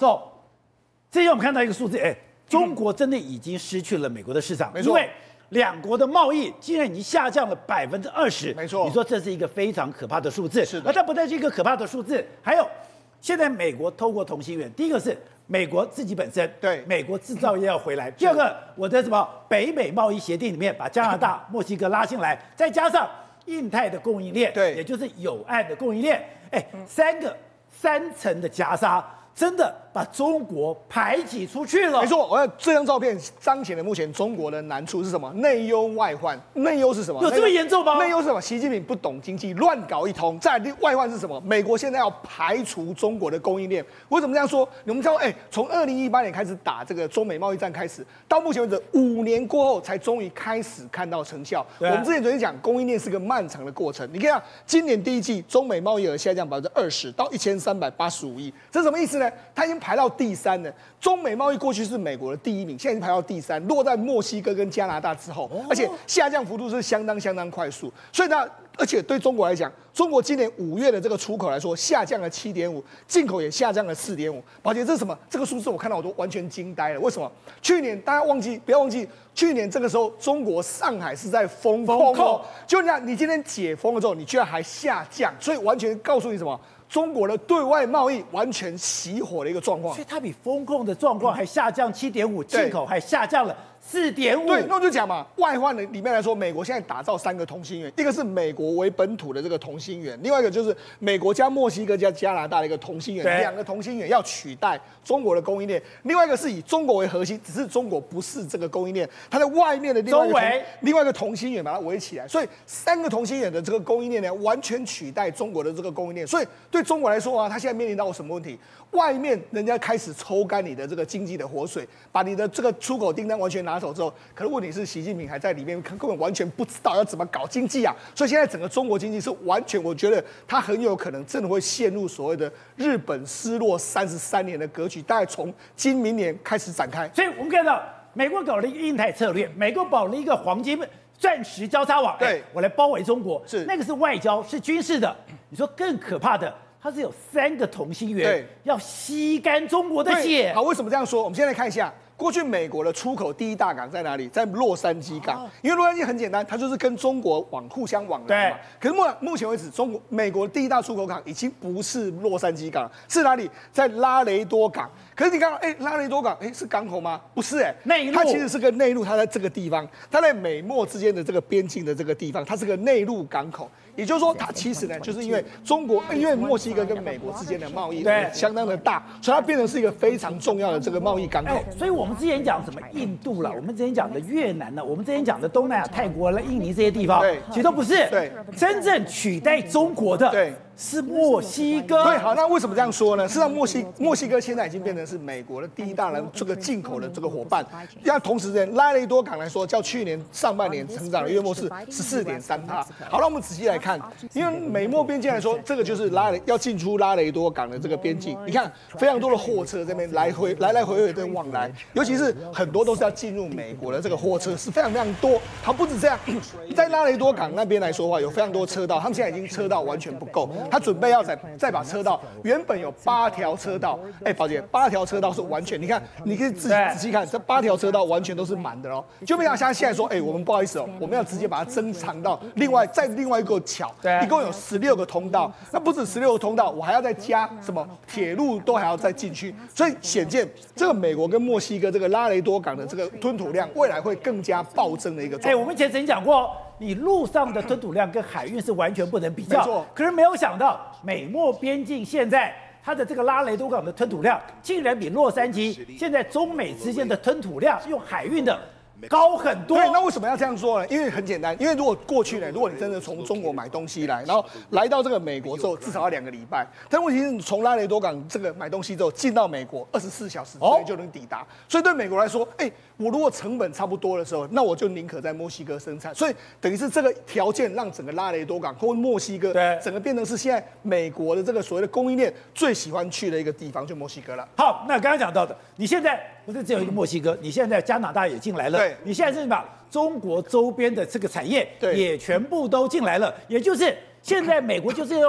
走。这天我们看到一个数字，中国真的已经失去了美国的市场， 没错， 因为两国的贸易竟然已经下降了20%， 没错， 你说这是一个非常可怕的数字。 是的， 而它不但是一个可怕的数字，还有现在美国透过同心圆，第一个是美国自己本身， 对， 美国制造业要回来；第二个，我的什么北美贸易协定里面把加拿大、墨西哥拉进来，再加上印太的供应链， 对， 也就是友岸的供应链，三层的夹杀。真的把中国排挤出去了。 没错，我要这张照片彰显了目前中国的难处是什么？内忧外患。内忧是什么？ 有这么严重吗？ 内忧是什么？习近平不懂经济，乱搞一通。再来外患是什么？美国现在要排除中国的供应链。为什么这样说？你们知道，从2018年开始打这个中美贸易战开始，到目前为止5年过后，才终于开始看到成效。我们之前昨天讲，供应链是个漫长的过程。你看，今年第一季中美贸易额下降20%到1385亿，这是什么意思呢？它已经排到第3了。中美贸易过去是美国的第1名，现在已经排到第3，落在墨西哥跟加拿大之后，而且下降幅度是相当快速。所以呢，而且对中国来讲，中国今年5月的这个出口来说下降了7.5%，进口也下降了4.5%。宝姐，这是什么？这个数字我看到我都完全惊呆了。为什么？去年大家不要忘记，去年这个时候中国上海是在封控哦，就那你今天解封了之后，你居然还下降，所以完全告诉你什么？中国的对外贸易完全熄火的一个状况， 所以它比风控的状况还下降7.5%，进口还下降了4.5%。 对，那我就讲嘛，外患的里面来说，美国现在打造3个同心圆，一个是美国为本土的这个同心圆，另外一个就是美国加墨西哥加加拿大的一个同心圆，2个同心圆要取代中国的供应链，另外一个是以中国为核心，只是中国不是这个供应链，它在外面的另外一个同心圆把它围起来，所以3个同心圆的这个供应链呢，完全取代中国的这个供应链，所以对中国来说啊，它现在面临到什么问题？外面人家开始抽干你的这个经济的活水，把你的这个出口订单完全拿走之后，可是问题是习近平还在里面，根本完全不知道要怎么搞经济啊！所以现在整个中国经济是完全，我觉得它很有可能真的会陷入所谓的日本失落33年的格局，大概从今明年开始展开。 所以我们看到美国搞了一个印太策略，美国搞了一个黄金钻石交叉网， 对， 我来包围中国， 是那个是外交，是军事的。你说更可怕的，它是有3个同心圆，要吸干中国的血。 好，为什么这样说？我们现在看一下。过去美国的出口第1大港在哪里？在洛杉矶港，因为洛杉矶很简单，它就是跟中国互相往来嘛。可是目前为止，美国第1大出口港已经不是洛杉矶港，是哪里？在拉雷多港。可是你看，拉雷多港，是港口吗？不是， 内陆， 它其实是个内陆，它在这个地方，它在美墨之间的这个边境的这个地方，它是个内陆港口。也就是说，它其实呢，就是因为因为墨西哥跟美国之间的贸易相当的大，所以它变成是一个非常重要的这个贸易港口。 所以我们之前讲什么印度了，我们之前讲的越南了，我们之前讲的东南亚、泰国了、印尼这些地方，其实都不是。 对， 真正取代中国的，是墨西哥。 对，好，那为什么这样说呢？事实上，墨西哥现在已经变成是美国的第1大的这个进口的这个伙伴。要同时间，拉雷多港来说，较去年上半年成长的约莫是14.3%。好，那我们仔细来看，因为美墨边境来说，这个就是要进出拉雷多港的这个边境。你看，非常多的货车这边来来回的往来，尤其是很多都是要进入美国的这个货车是非常多。好，不止这样，在拉雷多港那边来说的话，有非常多车道，他们现在已经车道完全不够。他准备要再把车道，原本有8条车道，宝姐，8条车道是完全，你看，你可以仔细看，这8条车道完全都是满的哦。就没想像现在说，我们不好意思哦，我们要直接把它增长到另外一个桥，一共有16个通道，那不止16个通道，我还要再加什么铁路都还要再进去，所以显见这个美国跟墨西哥这个拉雷多港的这个吞吐量，未来会更加暴增的一个状况。 我们以前曾经讲过。你陆上的吞吐量跟海运是完全不能比较， 没错。 可是没有想到，美墨边境现在它的这个拉雷多港的吞吐量，竟然比洛杉矶现在中美之间的吞吐量用海运的高很多。 对，那为什么要这样说呢？因为很简单，因为如果过去呢，如果你真的从中国买东西来，然后来到这个美国之后，至少要2个礼拜。但问题是，你从拉雷多港这个买东西之后进到美国，24小时之内就能抵达。所以对美国来说，我如果成本差不多的时候，那我就宁可在墨西哥生产。所以等于是这个条件让整个拉雷多港或墨西哥，整个变成是现在美国的这个所谓的供应链最喜欢去的一个地方，就墨西哥了。 好，那刚刚讲到的，你现在不是只有一个墨西哥，你现在加拿大也进来了，你现在是把中国周边的这个产业也全部都进来了，也就是现在美国就是用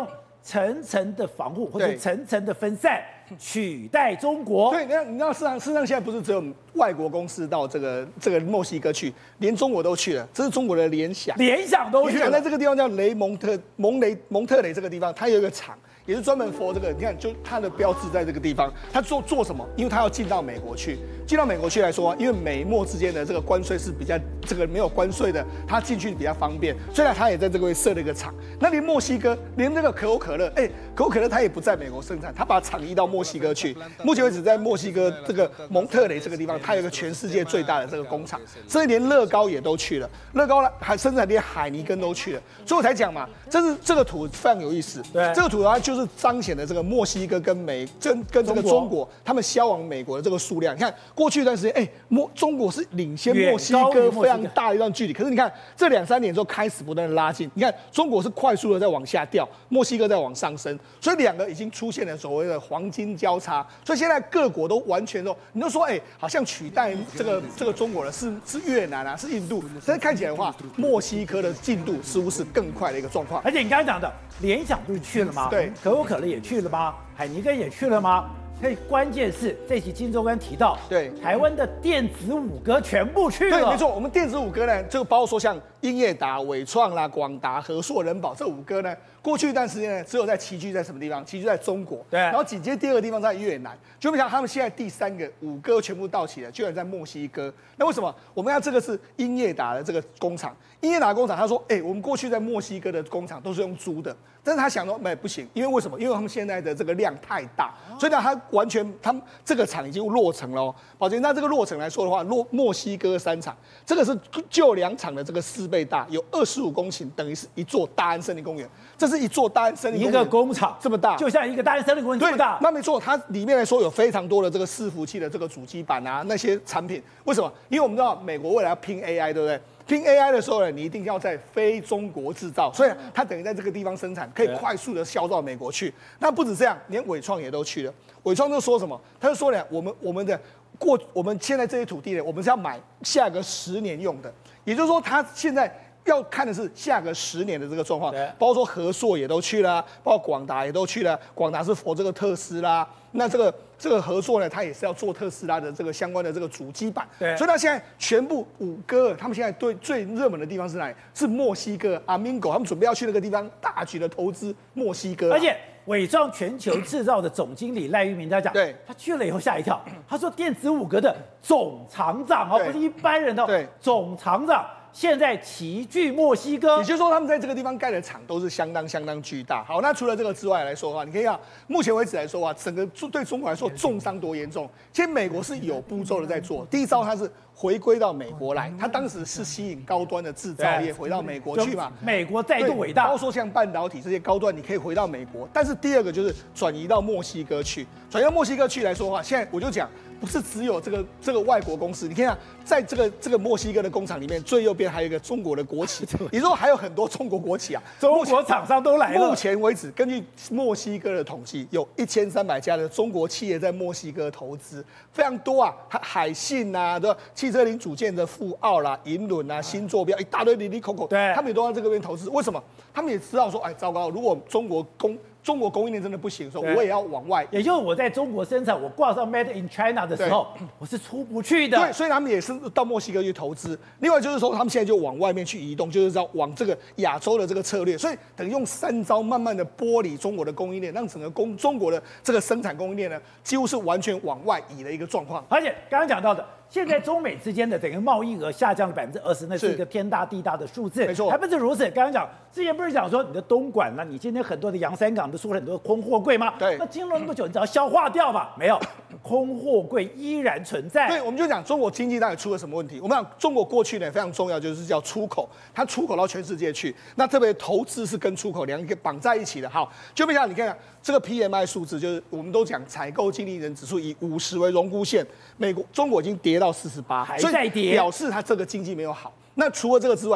层层的防护或者对层层的分散，取代中国。 对，你知道，事实上现在不是只有外国公司到这个墨西哥去，连中国都去了。这是中国的联想， 联想都去了。 联想在这个地方叫蒙特雷这个地方，它有一个厂。也是专门 for 这个，你看，就它的标志在这个地方，它做什么？因为它要进到美国去，进到美国去来说，因为美墨之间的这个关税是比较这个没有关税的，它进去比较方便，所以呢，它也在这个位设了一个厂。那连墨西哥，连这个可口可乐，可口可乐它也不在美国生产，它把厂移到墨西哥去。目前为止，在墨西哥这个蒙特雷这个地方，它有一个全世界最大的这个工厂，甚至连乐高也都去了，乐高还甚至连海尼根都去了。所以我才讲嘛，这个图非常有意思。 对， 这个图的话就是彰显了这个墨西哥跟这个中国他们销往美国的这个数量。你看过去一段时间，中国是领先墨西哥非常大的一段距离。可是你看这2-3年之后开始不断的拉近，你看中国是快速的在往下掉，墨西哥在往上升，所以两个已经出现了所谓的黄金交叉。所以现在各国都完全都，你就说好像取代这个中国的是越南啊，是印度，但是看起来的话，墨西哥的进度似乎是更快的一个状况。 而且你刚才讲的联想不是去了吗？ 对， 可口可乐也去了吗？海尼根也去了吗？所以关键是这期《金周刊》提到， 对台湾的电子五哥全部去了。 对，没错，我们电子五哥呢，这个包括说像英业达、伟创啦、广达、和硕、人保这5哥呢，过去一段时间呢，只有齐聚在什么地方？齐聚在中国。 对， 然后紧接第2个地方在越南，就没想到他们现在第3个5哥全部到齐了，居然在墨西哥。那为什么？我们要这个是英业达的这个工厂，英业达工厂他说，我们过去在墨西哥的工厂都是用租的。但是他想说，不行，因为为什么？因为他们现在的这个量太大，所以呢，他们这个厂已经落成了哦。宝杰，那这个落成来说的话，墨西哥3厂，这个是旧2厂的这个4倍大，有25公顷，等于是一座大安森林公园。这是一座大安森林公园， 一个工厂这么大， 就像一个大安森林公园这么大。 那没错，它里面来说有非常多的这个伺服器的这个主机板啊，那些产品。为什么？因为我们知道美国未来要拼 AI， 对不对？拼 AI 的时候呢，你一定要在非中国制造，所以它等于在这个地方生产，可以快速的销到美国去。那不止这样，连伟创也都去了。伟创就说什么？他就说呢，我们现在这些土地呢，我们是要买下个10年用的，也就是说，他现在要看的是下个10年的这个状况，包括说和硕也都去了，包括广达也都去了。广达是否这个特斯拉？那这个合作呢，它也是要做特斯拉的这个相关的这个主机板，所以它现在全部5哥，他们现在对最热门的地方是哪里？是墨西哥阿明狗，他们准备要去那个地方大举的投资墨西哥， 而且伟创全球制造的总经理赖玉明他讲， 对， 他去了以后吓一跳，他说电子5哥的总厂长不是一般人的， 对， 总厂长。现在齐聚墨西哥， 也就是说他们在这个地方盖的厂都是相当巨大。好，那除了这个之外来说的话，你可以看，目前为止来说啊，整个对中国来说重伤多严重。其实美国是有步骤的在做，第一招它是回归到美国来，它当时是吸引高端的制造业回到美国去嘛， 美国再度伟大， 包括说像半导体这些高端，你可以回到美国。但是第2个就是转移到墨西哥去，转移到墨西哥去来说的话，现在我就讲。不是只有这个外国公司，你看在这个墨西哥的工厂里面，最右边还有一个中国的国企，也就是说还有很多中国国企啊， 中国厂商都来了。 目前为止，根据墨西哥的统计，有1300家的中国企业在墨西哥投资，非常多啊，海信啊，对吧？汽车零组件的富奥啦、银轮啊、新坐标，一大堆里里口口， 对， 他们也都在这个边投资。为什么？他们也知道说，糟糕，如果中国供应链真的不行的时候，我也要往外。 也就是我在中国生产，我挂上 Made in China 的时候，我是出不去的。 对，所以他们也是到墨西哥去投资。另外就是说，他们现在就往外面去移动，就是要往这个亚洲的这个策略。所以等于用3招，慢慢的剥离中国的供应链，让整个中国的这个生产供应链呢，几乎是完全往外移的一个状况。 而且刚刚讲到的。现在中美之间的整个贸易额下降了20%，那是一个天大地大的数字。 没错， 还不止如此。刚刚讲之前不是讲说你的东莞呢，你今天很多的洋三港都出了很多空货柜吗？ 对。 那经了那么久，你只要消化掉吧？没有，空货柜依然存在。 对，我们就讲中国经济到底出了什么问题？我们讲中国过去呢非常重要，就是叫出口，它出口到全世界去。那特别投资是跟出口2个绑在一起的。好，就比如你看这个 PMI 数字，就是我们都讲采购经理人指数以50为荣枯线，中国已经跌到48， 还在跌， 表示它这个经济没有好。那除了这个之外，你看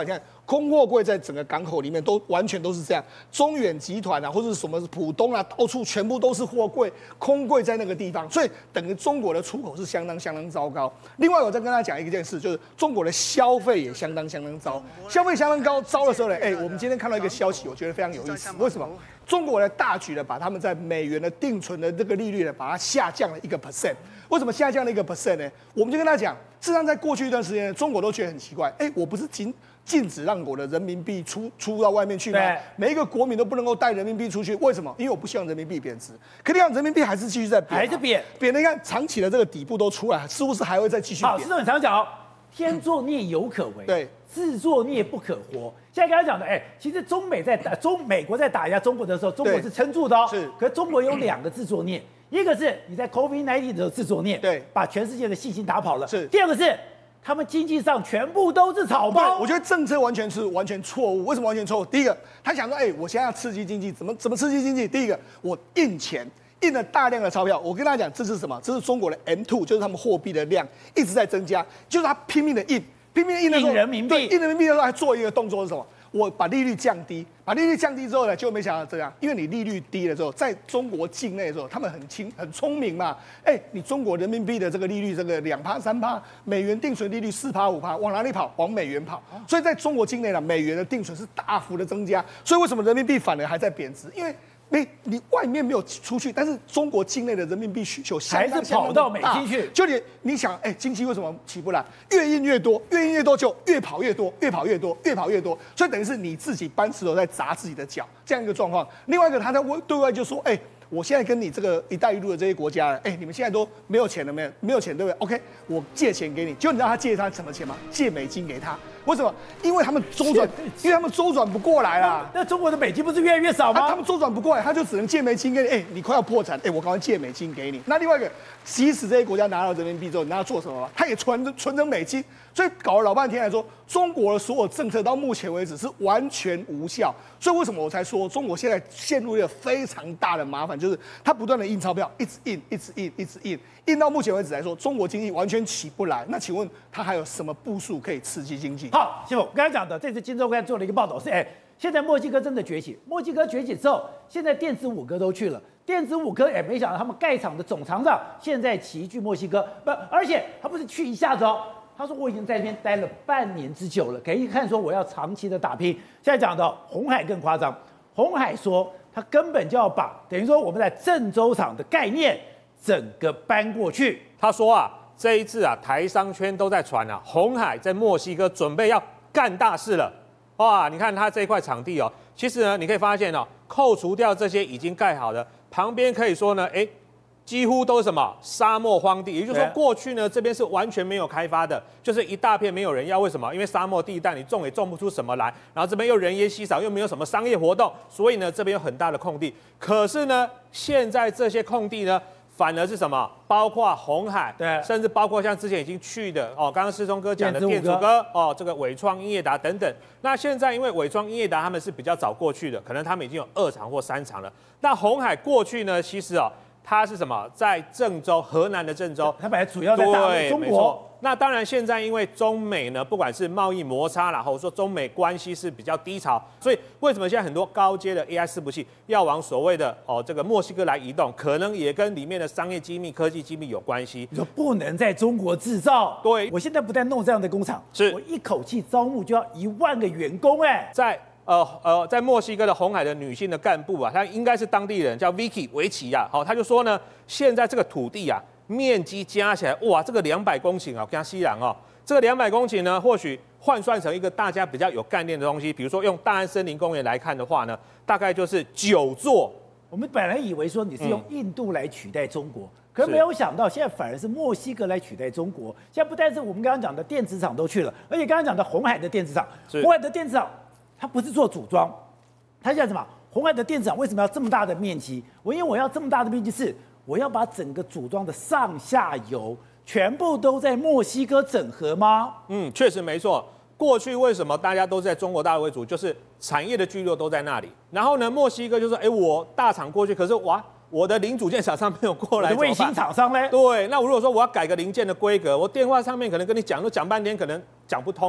空货柜在整个港口里面都完全都是这样，中远集团啊，或者是什么浦东啊，到处全部都是货柜、空柜在那个地方，所以等于中国的出口是相当糟糕。另外，我再跟他讲一件事，就是中国的消费也相当糟，消费相当糟的时候呢，我们今天看到一个消息，我觉得非常有意思，为什么？中国呢大举的把他们在美元的定存的这个利率呢，把它下降了1%。为什么下降了1%呢？我们就跟他讲，事实上在过去一段时间，中国都觉得很奇怪，我不是禁止让我的人民币出到外面去吗？每一个国民都不能够带人民币出去，为什么？因为我不希望人民币贬值。可你看人民币还是继续在贬， 还是贬的。你看长期的这个底部都出来，似乎是还会再继续贬。 好，是很常讲哦，天作孽犹可为， 对， 自作孽不可活。现在刚才讲的，其实美国在打压中国的时候，中国是撑住的哦。 是， 可是中国有2个自作孽，一个是你在 COVID-19 的时候自作孽， 对， 把全世界的信心打跑了。 是， 第二个是他们经济上全部都是草包。 我觉得政策完全错误。为什么完全错误？第一个，他想说，我现在要刺激经济，怎么刺激经济？第一个，我印钱。印了大量的钞票，我跟大家讲，这是什么？这是中国的 M2，就是他们货币的量一直在增加，就是他拼命的印的时候， 印人民币， 印人民币的时候还做一个动作是什么？我把利率降低，之后呢，就没想到这样，因为你利率低了之后，在中国境内的时候，他们很聪明嘛，你中国人民币的这个利率，这个2%、3%，美元定存利率4%、5%，往哪里跑？往美元跑。所以在中国境内呢，美元的定存是大幅的增加，所以为什么人民币反而还在贬值？因为你外面没有出去，但是中国境内的人民币需求还是跑到美金去。 就你想，经济为什么起不来？越印越多就越跑越多，所以等于是你自己搬石头在砸自己的脚，这样一个状况。另外一个，他在对外就说，我现在跟你这个“一带一路”的这些国家，你们现在都没有钱了，没有钱，对不对 ？OK， 我借钱给你，就你知道他借他什么钱吗？借美金给他。为什么？因为他们周转不过来啦。 那中国的美金不是越来越少吗？ 他们周转不过来，他就只能借美金给你。你快要破产，我赶快借美金给你。那另外一个，即使这些国家拿到人民币之后，你拿它做什么？他也存成美金。所以搞了老半天来说，中国的所有政策到目前为止是完全无效。所以为什么我才说中国现在陷入一个非常大的麻烦，就是它不断的印钞票，一直印到目前为止来说，中国经济完全起不来。那请问它还有什么部署可以刺激经济？ 好，师傅，我刚才讲的，这次《金周刊》做了一个报道是，现在墨西哥真的崛起。墨西哥崛起之后，现在电子五哥都去了。电子五哥没想到他们盖厂的总厂长现在齐聚墨西哥，而且他不是去一下子哦。他说我已经在那边待了半年之久了，可以看说我要长期的打拼。现在讲的鸿海更夸张，鸿海说他根本就要把等于说我们在郑州厂的概念整个搬过去。 他说这一次台商圈都在传鸿海在墨西哥准备要干大事了。哇，你看他这一块场地其实呢你可以发现扣除掉这些已经盖好的，旁边可以说呢，几乎都是什么沙漠荒地，也就是说过去呢这边是完全没有开发的，就是一大片没有人要。为什么？因为沙漠地带你种也种不出什么来，然后这边又人烟稀少，又没有什么商业活动，所以呢这边有很大的空地。可是呢现在这些空地呢反而是什么？包括鸿海， 对， 甚至包括像之前已经去的刚刚世聪哥讲的电阻哥这个伟创、英业达等等。那现在因为伟创、英业达他们是比较早过去的，可能他们已经有2厂或3厂了。那鸿海过去呢，其实它是什么？在郑州，河南的郑州， 它本来主要在大陆中国。 那当然，现在因为中美呢，不管是贸易摩擦啦，或者说中美关系是比较低潮，所以为什么现在很多高阶的 AI 伺服器要往所谓的这个墨西哥来移动，可能也跟里面的商业机密、科技机密有关系。 你说不能在中国制造？ 对， 我现在不但弄这样的工厂， 是我一口气招募就要1万个员工在墨西哥的鸿海的女性的干部她应该是当地人，叫 Vicky 维奇她就说呢，现在这个土地面积加起来，哇，这个200公顷跟西兰这个200公顷呢，或许换算成一个大家比较有概念的东西，比如说用大安森林公园来看的话呢，大概就是9座。 我们本来以为说你是用印度来取代中国，可是没有想到现在反而是墨西哥来取代中国。现在不但是我们刚刚讲的电子厂都去了，而且刚刚讲的鸿海的电子厂，鸿海的电子厂它不是做组装，它叫什么？鸿海的电子厂为什么要这么大的面积？因为我要这么大的面积是我要把整个组装的上下游全部都在墨西哥整合吗？ 确实没错。过去为什么大家都在中国大陆为主？就是产业的聚落都在那里。然后呢，墨西哥就说：“我大厂过去，可是我的零组件厂商没有过来， 卫星厂商呢？ 对，那如果说我要改个零件的规格，我电话上面可能跟你讲，都讲半天，可能讲不通嘛。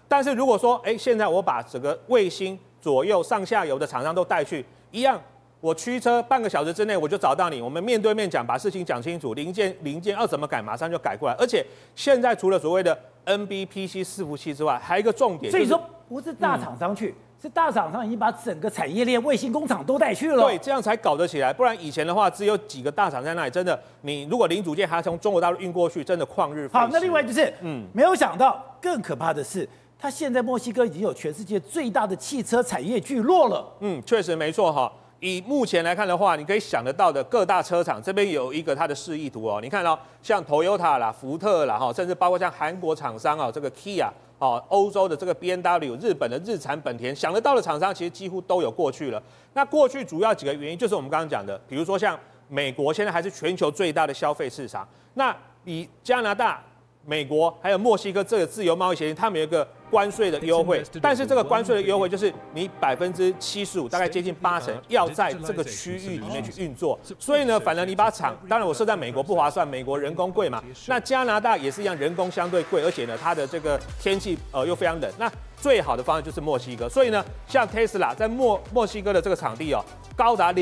但是如果说，现在我把整个卫星左右上下游的厂商都带去，一样，我驱车半个小时之内我就找到你，我们面对面讲，把事情讲清楚，零件要怎么改，马上就改过来。而且现在除了所谓的 NBPC 伺服器之外，还有一个重点， 所以说不是大厂商去。是大厂商已经把整个产业链、卫星工厂都带去了， 对，这样才搞得起来。不然以前的话，只有几个大厂在那里，真的，你如果零组件还要从中国大陆运过去，真的旷日费时。 好，那另外就是，没有想到更可怕的是，它现在墨西哥已经有全世界最大的汽车产业聚落了。 确实没错哈。以目前来看的话，你可以想得到的各大车厂这边有一个它的示意图哦。你看到像 Toyota 啦、福特啦，甚至包括像韩国厂商这个 Kia。欧洲的这个 BMW， 日本的日产本田，想得到的厂商其实几乎都有过去了。那过去主要几个原因就是我们刚刚讲的，比如说像美国现在还是全球最大的消费市场，那以加拿大、美国还有墨西哥这个自由贸易协定，他们有一个关税的优惠，但是这个关税的优惠就是你75%，大概接近80%，要在这个区域里面去运作。所以呢，反而你把厂，当然我设在美国不划算，美国人工贵嘛。那加拿大也是一样，人工相对贵，而且呢，它的这个天气又非常冷。那最好的方案就是墨西哥。所以呢，像 Tesla 在墨西哥的这个场地高达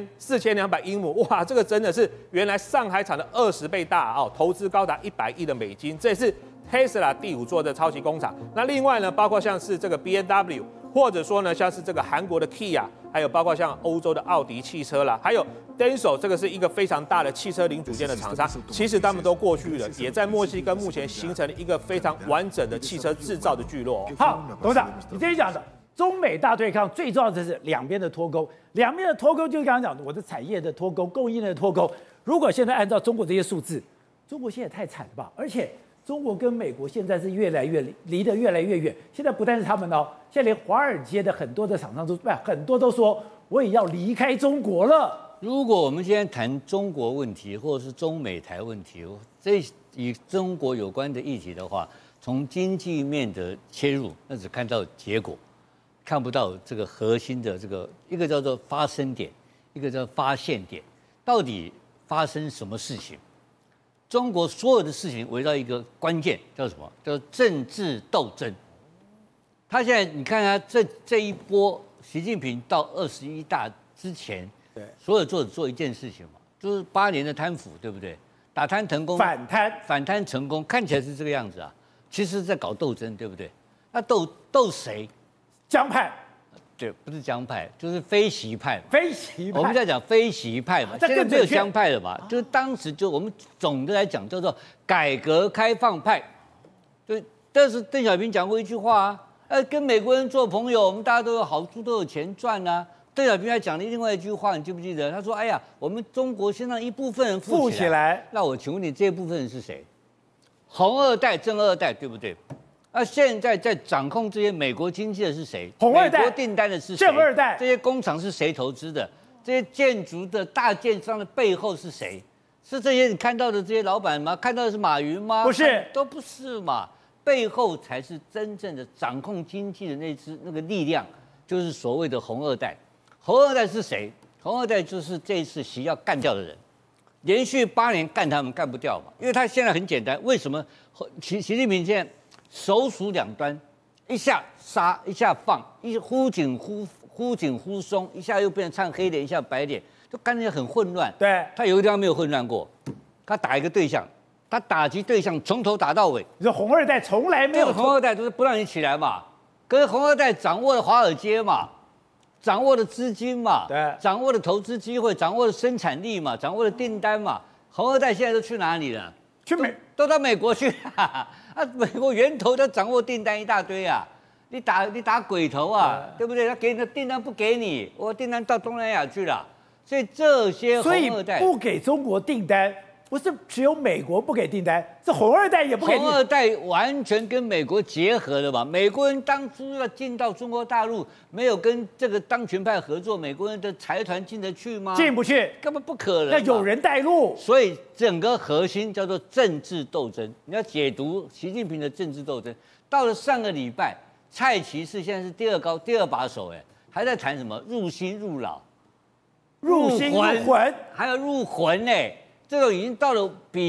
4200英亩，哇，这个真的是原来上海厂的20倍大投资高达100亿的美金，这也是 Tesla 第5座的超级工厂。那另外呢，包括像是这个 BMW， 或者说呢，像是这个韩国的 Kia， 还有包括像欧洲的奥迪汽车啦，还有 Denso， 这个是一个非常大的汽车零组件的厂商，其实他们都过去了，也在墨西哥目前形成了一个非常完整的汽车制造的聚落。 好，董事长，你这里讲的。中美大对抗最重要的是两边的脱钩，两边的脱钩就是刚刚讲的，我的产业的脱钩、供应链的脱钩。如果现在按照中国这些数字，中国现在太惨了吧？而且中国跟美国现在是越来越离得越来越远。现在不但是他们现在连华尔街的很多的厂商都很多都说我也要离开中国了。 如果我们今天谈中国问题，或者是中美台问题，以中国有关的议题的话，从经济面的切入，那只看到结果。看不到这个核心的这个一个叫做发生点，一个叫发现点，到底发生什么事情？中国所有的事情围绕一个关键叫什么？叫政治斗争。他现在你看他这一波，习近平到21大之前，对，所有做一件事情嘛，就是8年的贪腐，对不对？打贪成功，反贪成功，看起来是这个样子啊，其实在搞斗争，对不对？那斗谁？ 江派， 对，不是江派，就是非习派。 非习派， 我们在讲非习派嘛，现在没有江派了嘛，就是当时就我们总的来讲叫做改革开放派。对，但是邓小平讲过一句话跟美国人做朋友，我们大家都有好处，都有钱赚啊。邓小平还讲了另外一句话，你记不记得？他说：“哎呀，我们中国先让一部分人富起来。”那我请问你，这部分人是谁？红二代、正二代，对不对？那现在在掌控这些美国经济的是谁？ 红二代。 美国订单的是谁？ 正二代。 这些工厂是谁投资的？这些建筑的大建商的背后是谁？是这些你看到的这些老板吗？看到的是马云吗？ 不是， 都不是嘛。背后才是真正的掌控经济的那个力量，就是所谓的红二代。红二代是谁？红二代就是这一次习要干掉的人，连续8年干他们干不掉嘛，因为他现在很简单，为什么习近平现在手鼠两端，一下杀，一下放，忽紧忽松，一下又变成唱黑脸，一下白脸，就干得很混乱。 对， 他有一个地方没有混乱过，他打一个对象，他打击对象从头打到尾。 你说红二代从来没有， 红二代都是不让你起来嘛，可是红二代掌握了华尔街嘛，掌握了资金嘛， 对， 掌握了投资机会，掌握了生产力嘛，掌握了订单嘛。红二代现在都去哪里了？都到美国去了。美国源头他掌握订单一大堆啊，你打鬼头啊，对不对？他给你的订单不给你，我订单到东南亚去了，所以这些红二代不给中国订单，不是只有美国不给订单，是红二代也不给。 红二代完全跟美国结合了嘛？美国人当初要进到中国大陆，没有跟这个当权派合作，美国人的财团进得去吗？ 进不去， 根本不可能。 要有人带路， 所以整个核心叫做政治斗争。你要解读习近平的政治斗争，到了上个礼拜，蔡奇是现在是第二把手，还在谈什么入心入脑、 入心入魂， 还有入魂这种已经到了比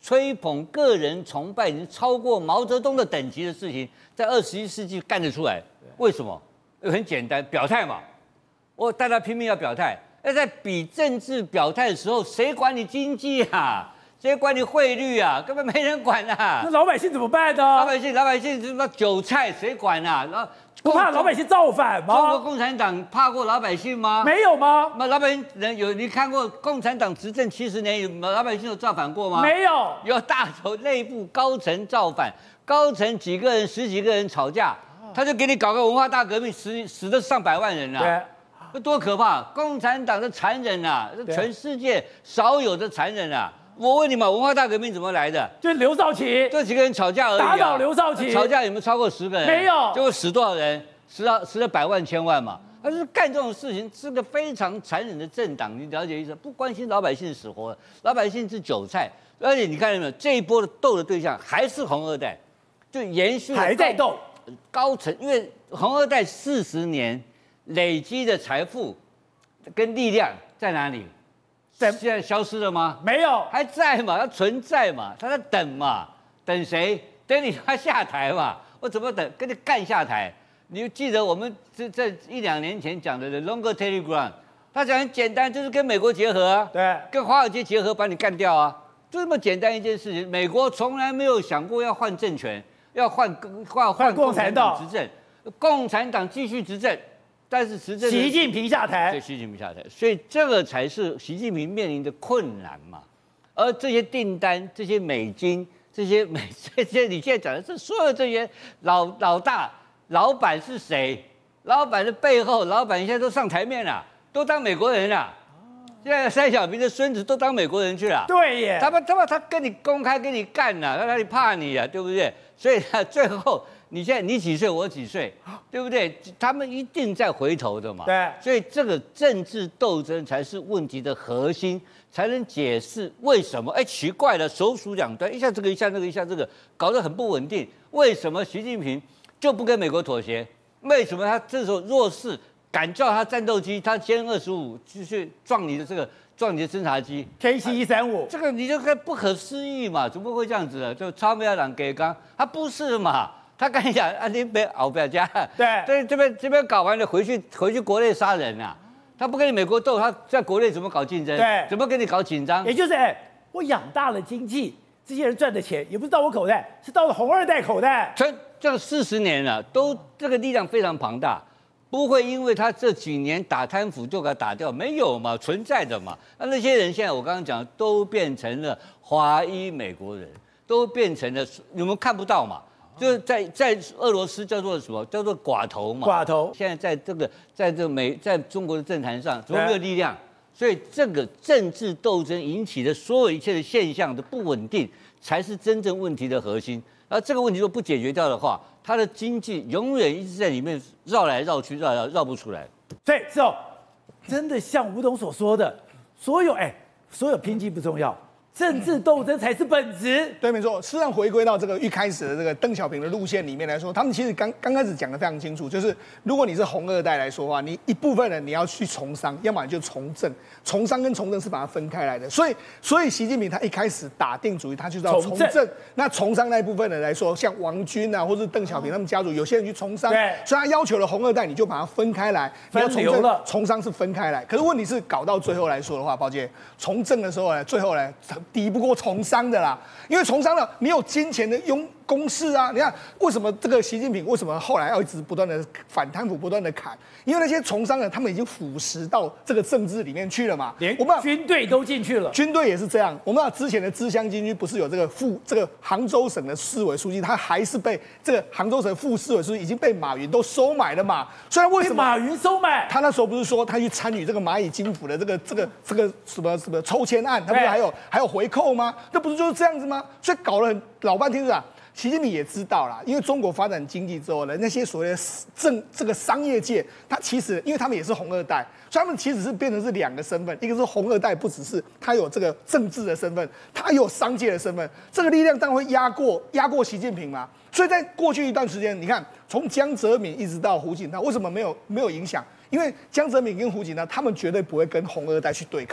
吹捧、个人崇拜，已经超过毛泽东的等级的事情，在21世纪干得出来。为什么？很简单，表态嘛。大家拼命要表态。在比政治表态的时候，谁管你经济啊？谁管你汇率啊？根本没人管啊！ 那老百姓怎么办呢？ 老百姓什么韭菜谁管啊？然后不怕老百姓造反吗？ 中国共产党怕过老百姓吗？ 没有吗？ 那老百姓你看过共产党执政70年，有老百姓有造反过吗？ 没有， 有大头内部高层造反，高层几个人、10几个人吵架，他就给你搞个文化大革命，死的上百万人啊！ 对。 这多可怕！共产党的残忍啊，全世界少有的残忍啊！我问你嘛，文化大革命怎么来的？ 就是刘少奇这几个人吵架而已、啊。 打倒刘少奇， 吵架有没有超过10个人？ 没有。 结果死多少人？死了百万千万嘛。他就是干这种事情，是个非常残忍的政党。你了解意思？不关心老百姓死活，老百姓是韭菜。而且你看到没有，这一波的斗的对象还是红二代，就延续还在斗高层，因为红二代40年。累积的财富跟力量在哪里？现在消失了吗？ 没有， 还在嘛？它存在嘛？他在等嘛？等谁？等你他下台嘛？我怎么等？跟你干下台？你记得我们这1、2年前讲的 Longer Telegram， 他讲很简单，就是跟美国结合啊， 对， 跟华尔街结合，把你干掉啊，就这么简单一件事情。美国从来没有想过要换政权，要换共产党执政，共产党继续执政。但是执政习近平下台， 对，习近平下台，所以这个才是习近平面临的困难嘛。而这些订单、这些美金、这些你现在讲的是所有这些老大、老板是谁？老板的背后，老板现在都上台面了，都当美国人了。现在蔡小平的孙子都当美国人去了。 对耶， 他跟你公开跟你干了，他哪里怕你啊？对不对？所以最后。你现在你几岁，我几岁，对不对？他们一定在回头的嘛。 对， 所以这个政治斗争才是问题的核心，才能解释为什么奇怪了，手鼠两端，一下这个一下那个一下这个，搞得很不稳定。为什么习近平就不跟美国妥协？为什么他这时候弱势敢叫他战斗机，他歼25就去撞你的侦察机 KC-135， 这个你就看不可思议嘛？怎么会这样子的？就超美亚党给刚，他不是嘛？他跟你讲啊，你别熬不了家，对，这边搞完了，回去国内杀人啊！他不跟你美国斗，他在国内怎么搞竞争？ 对， 怎么跟你搞紧张？ 也就是我养大了经济，这些人赚的钱也不是到我口袋，是到了红二代口袋。 这样40年了，都这个力量非常庞大，不会因为他这几年打贪腐就给他打掉，没有嘛，存在的嘛。那些人现在我刚刚讲都变成了华裔美国人，都变成了你们看不到嘛？就是在俄罗斯叫做什么？叫做寡头嘛。 寡头现在在中国的政坛上，怎么没有力量？所以这个政治斗争引起的所有一切的现象的不稳定，才是真正问题的核心。而这个问题如果不解决掉的话，它的经济永远一直在里面绕来绕去，绕不出来。 所以真的像吴董所说的，所有偏激不重要。政治斗争才是本质。 对，没错。事实上，回归到这个一开始的这个邓小平的路线里面来说，他们其实刚开始讲的非常清楚，就是如果你是红二代来说的话，你一部分人你要去从商，要么你就从政。从商跟从政是把它分开来的。所以习近平他一开始打定主意，他就是要从政。那从商那一部分人来说，像王军啊，或是邓小平他们家族，有些人去从商，所以他要求了红二代，你就把它分开来，你要从政、从商是分开来。可是问题是搞到最后来说的话，宝姐从政的时候呢，最后呢。敌不过从商的啦，因为从商呢，你有金钱的公式啊。你看为什么这个习近平为什么后来要一直不断的反贪腐，不断的砍？因为那些从商人他们已经腐蚀到这个政治里面去了嘛， 连军队都进去了。 军队也是这样。我们知道之前的知乡军区不是有这个杭州省的市委书记，他还是被这个杭州省副市委书记已经被马云都收买了嘛？虽然为什么马云收买？ 他那时候不是说他去参与这个蚂蚁金服的这个什么抽签案，他不是还有回扣吗？那不是就是这样子吗？所以搞了老半天是吧？习近平也知道啦，因为中国发展经济之后呢，那些所谓的这个商业界，他其实因为他们也是红二代，所以他们其实是变成是2个身份，一个是红二代，不只是他有这个政治的身份，他有商界的身份，这个力量当然会压过习近平嘛。所以在过去一段时间，你看从江泽民一直到胡锦涛，为什么没有影响？因为江泽民跟胡锦涛他们绝对不会跟红二代去对抗。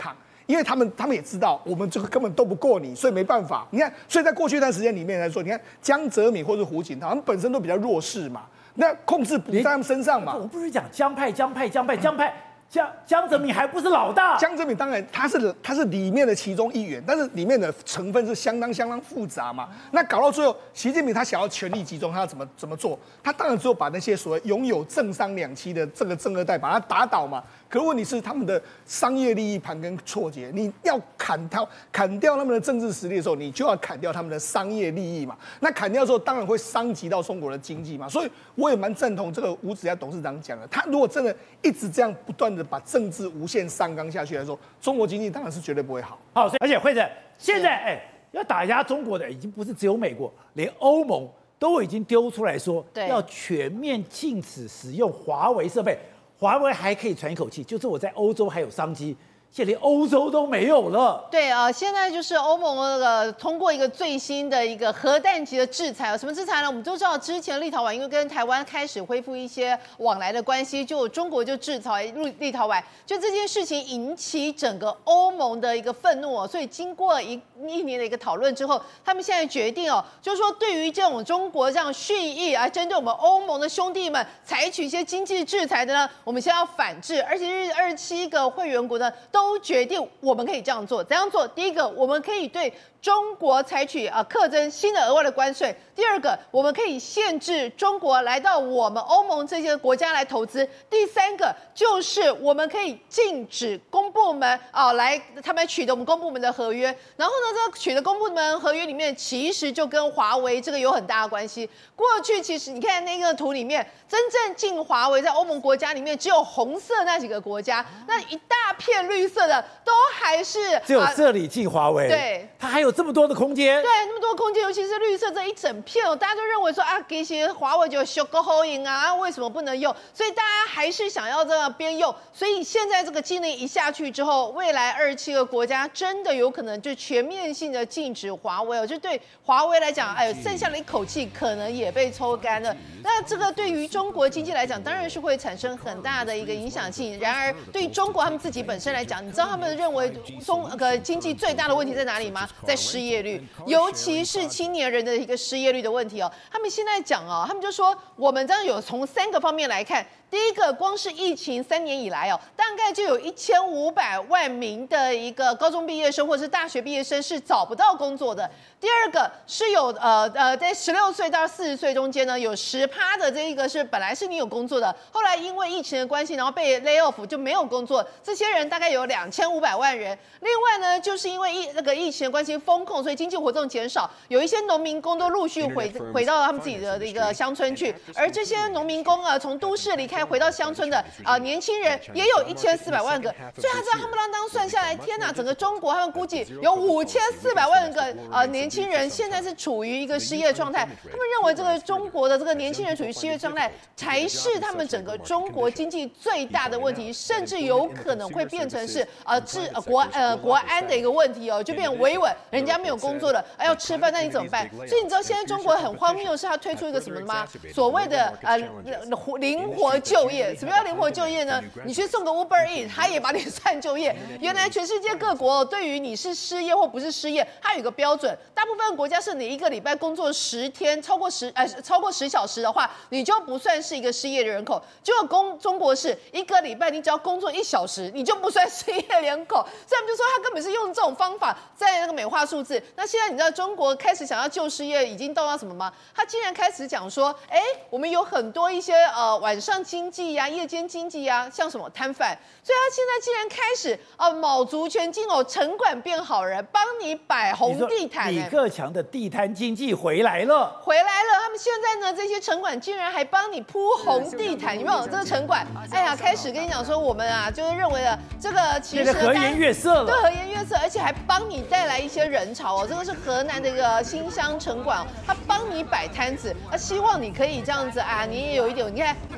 因为他们也知道我们这个根本斗不过你，所以没办法。你看，所以在过去一段时间里面来说，你看江泽民或者胡锦涛，他们本身都比较弱势嘛，那控制不在他们身上嘛。 我不是讲江派。江泽民还不是老大？ 江泽民当然他是里面的其中一员，但是里面的成分是相当复杂嘛。那搞到最后，习近平他想要权力集中，他要怎么做？他当然只有把那些所谓拥有政商两栖的这个政二代把他打倒嘛。可是问题是他们的商业利益盘根错节，你要砍掉他们的政治实力的时候，你就要砍掉他们的商业利益嘛。那砍掉之后，当然会伤及到中国的经济嘛。所以我也蛮赞同这个吴子嘉董事长讲的，他如果真的一直这样不断的把政治无限上纲下去来说，中国经济当然是绝对不会好。 好，而且慧珍现在要打压中国的已经不是只有美国，连欧盟都已经丢出来说要全面禁止使用华为设备。华为还可以喘一口气，就是我在欧洲还有商机，现在连欧洲都没有了。 对啊，现在就是欧盟通过一个最新的一个核弹级的制裁，什么制裁呢？我们都知道，之前立陶宛因为跟台湾开始恢复一些往来的关系，就中国就制裁立陶宛，就这件事情引起整个欧盟的一个愤怒哦。所以经过一年的一个讨论之后，他们现在决定哦，就是说对于这种中国这样蓄意啊针对我们欧盟的兄弟们采取一些经济制裁的呢，我们现在要反制，而且是27个会员国呢都决定我们可以这样做。怎样做？第一个，我们可以对中国采取课征新的额外的关税；第二个，我们可以限制中国来到我们欧盟这些国家来投资；第三个，就是我们可以禁止公部门来他们取得我们公部门的合约。然后呢，这个取得公部门合约里面，其实就跟华为这个有很大的关系。过去其实你看那个图里面，真正进华为在欧盟国家里面只有红色那几个国家，那一大片绿色的都还是只有这里进华为， 对， 它还有这么多的空间， 对，那么多空间，尤其是绿色这一整片大家都认为说其实华为就修个后影为什么不能用？所以大家还是想要这边用，所以现在这个禁令一下去之后，未来27个国家真的有可能就全面性的禁止华为就对华为来讲，剩下的一口气可能也被抽干了。那这个对于中国经济来讲，当然是会产生很大的一个影响性。然而，对于中国他们自己本身来讲，你知道他们认为经济最大的问题在哪里吗？在失业率，尤其是青年人的一个失业率的问题哦。他们现在讲他们就说我们这样有从3个方面来看。第一个，光是疫情3年以来大概就有1500万名的一个高中毕业生或者是大学毕业生是找不到工作的。第二个是有在16岁到40岁中间呢，有10%的这一个是本来是你有工作的，后来因为疫情的关系，然后被 lay off 就没有工作。这些人大概有2500万人。另外呢，就是因为疫情的关系封控，所以经济活动减少，有一些农民工都陆续回到他们自己的一个乡村去，而这些农民工从都市离开回到乡村的年轻人也有1400万个，所以他这样夯不啷当算下来，天哪！整个中国他们估计有5400万个年轻人现在是处于一个失业状态。他们认为这个中国的这个年轻人处于失业状态，才是他们整个中国经济最大的问题，甚至有可能会变成是国安的一个问题就变成维稳，人家没有工作了，要吃饭，那你怎么办？所以你知道现在中国很荒谬的是，他推出一个什么吗？所谓的灵活就业。什么叫灵活就业呢？你去送个 Uber Eats， 他也把你算就业。原来全世界各国对于你是失业或不是失业，它有一个标准。大部分国家是你一个礼拜工作10天，超过10小时的话，你就不算是一个失业的人口。结果中国是一个礼拜你只要工作1小时，你就不算失业人口。所以他们就说他根本是用这种方法在那个美化数字。那现在你知道中国开始想要救失业，已经到什么吗？他竟然开始讲说，我们有很多一些晚上经济夜间经济像什么摊贩，所以他现在竟然开始卯足全劲城管变好人，帮你摆红地毯。 李克强的地摊经济回来了。 他们现在呢，这些城管竟然还帮你铺红地毯，有没有？这个城管，开始跟你讲说，我们就是认为的这个其实和颜悦色了， 对，和颜悦色，而且还帮你带来一些人潮这个是河南的一个新乡城管他帮你摆摊子，希望你可以这样子你也有一点，你看有没有？城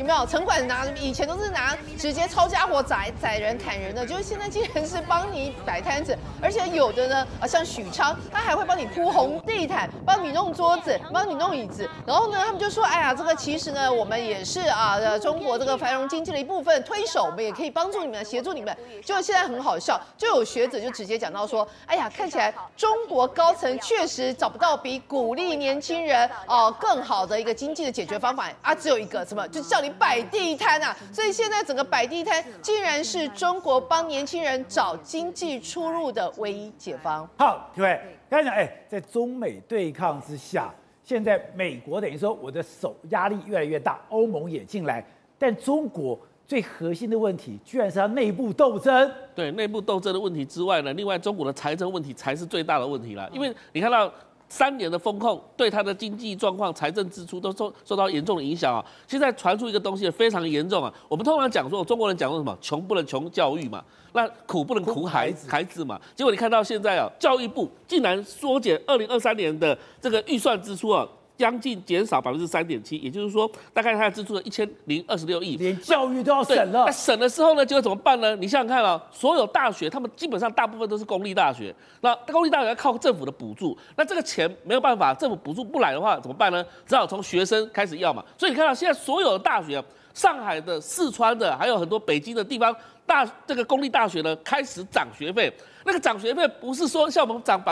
管以前都是拿直接抄家伙宰人砍人的，就是现在竟然是帮你摆摊子，而且有的呢，像许昌，他还会帮你铺红地毯，帮你弄桌子，帮你弄椅子，然后呢，他们就说，哎呀，这个其实呢，我们也是中国这个繁荣经济的一部分推手，我们也可以帮助你们，协助你们。就现在很好笑，就有学者就直接讲到说，哎呀，看起来中国高层确实找不到比鼓励年轻人更好的一个经济的解决方法啊，只有一个什么，就是叫你摆地摊啊。所以现在整个摆地摊竟然是中国帮年轻人找经济出路的唯一解方。 好，各位，刚才讲，在中美对抗之下，现在美国等于说我的手压力越来越大，欧盟也进来，但中国最核心的问题居然是它内部斗争。 对内部斗争的问题之外呢，另外中国的财政问题才是最大的问题啦。因为你看到3年的风控对它的经济状况、财政支出都受到严重的影响啊。现在传出一个东西非常严重啊。我们通常讲说，中国人讲说什么？穷不能穷教育嘛，那苦不能苦孩子嘛。结果你看到现在啊，教育部竟然缩减2023年的这个预算支出啊。将近减少3.7%，也就是说，大概它的支出了1026亿， 连教育都要省了。 那省的时候呢，结果怎么办呢？你想想看啊，所有大学，他们基本上大部分都是公立大学，那公立大学要靠政府的补助，那这个钱没有办法，政府补助不来的话怎么办呢？只好从学生开始要嘛。所以你看到现在所有的大学，上海的、四川的，还有很多北京的地方这个公立大学呢，开始涨学费。那个涨学费不是说像我们涨